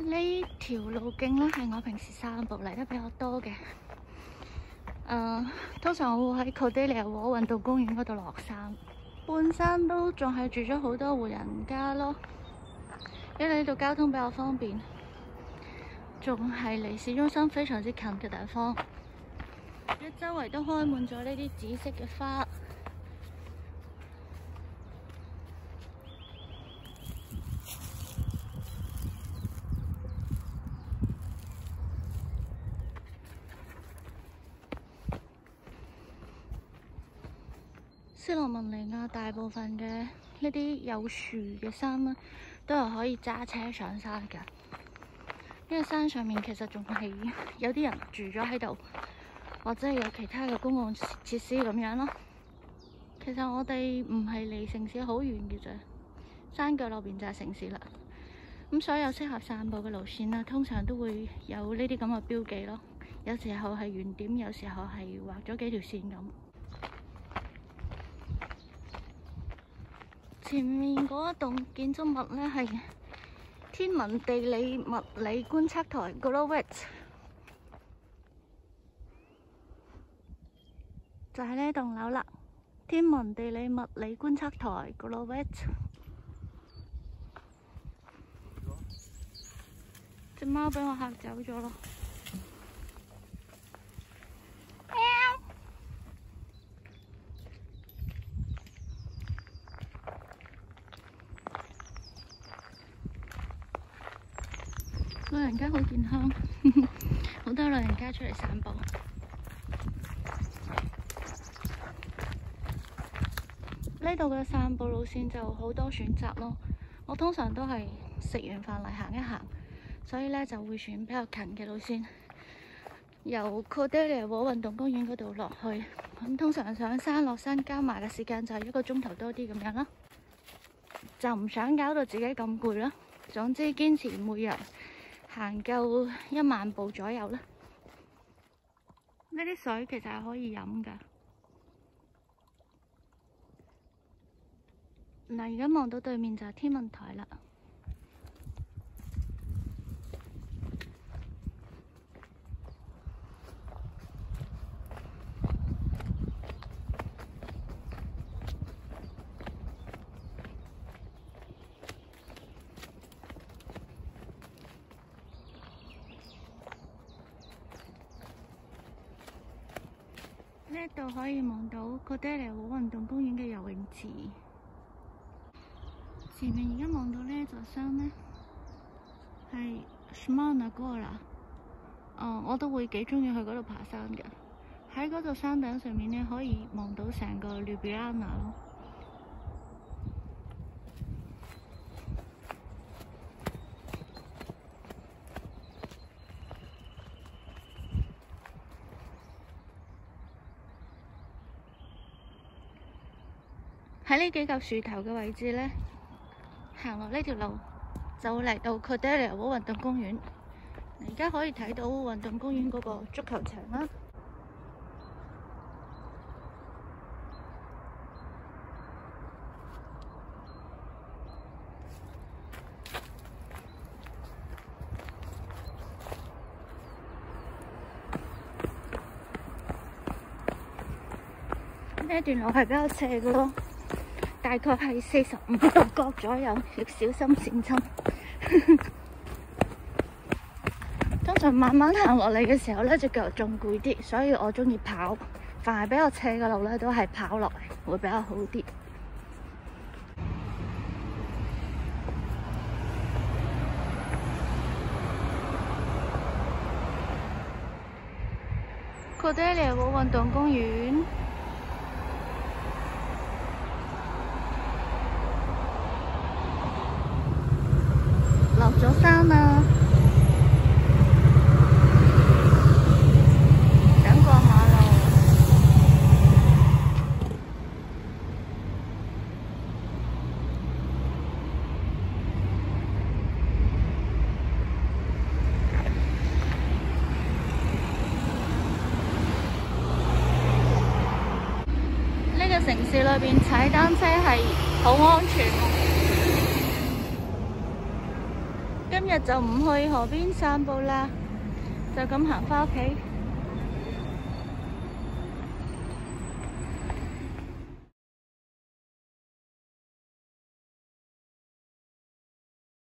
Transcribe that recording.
呢條路徑咧係我平時散步嚟得比較多嘅。通常我會喺 Cordelia 運動公園嗰度落山，半山都仲係住咗好多戶人家咯。因為呢度交通比較方便，仲係離市中心非常之近嘅地方。周圍都開滿咗呢啲紫色嘅花。斯洛文尼亞大部分嘅呢啲有樹嘅山咧，都係可以揸車上山嘅。因為山上面其實仲係有啲人住咗喺度，或者係有其他嘅公共設施咁樣咯。其實我哋唔係離城市好遠嘅啫，山腳落邊就係城市啦。咁所有適合散步嘅路線啦，通常都會有呢啲咁嘅標記咯。有時候係圓點，有時候係畫咗幾條線咁。前面嗰一棟建築物咧係天文地理物理觀測台 Glowet， 就係呢棟樓啦。天文地理物理觀測台 Glowet， 隻貓俾我嚇走咗咯。老人家好健康，好多老人家出嚟散步。呢度嘅散步路線就好多選擇咯。我通常都係食完飯嚟行一行，所以咧就會選比較近嘅路線，由 Cordelia 運動公園嗰度落去。咁通常上山落山加埋嘅時間就係1個鐘頭多啲咁樣啦，就唔想搞到自己咁攰啦。總之堅持每日行夠1萬步左右啦。呢啲水其實係可以飲噶。嗱，而家望到對面就係天文台啦。呢度可以望到 Cordelia 運動公園嘅游泳池。前面而家望到呢座山呢，係 Smana Gora。我都會幾中意去嗰度爬山嘅。喺嗰座山頂上面呢，可以望到成個 Ljubljana 咯。喺呢幾嚿樹頭嘅位置呢，行落呢條路就會嚟到 Cordelia 運動公園。而家可以睇到運動公園嗰個足球場啦。呢段路係比較斜嘅咯。大概係45度角左右，要小心閃親。通常慢慢行落嚟嘅時候咧，隻腳仲攰啲，所以我中意跑。凡係比較斜嘅路咧，都係跑落嚟會比較好啲。Cordelia 運動公園。落咗山啦，想過馬路。呢個城市裏邊踩單車係好安全。 今日就唔去河邊散步啦，就咁行返屋企。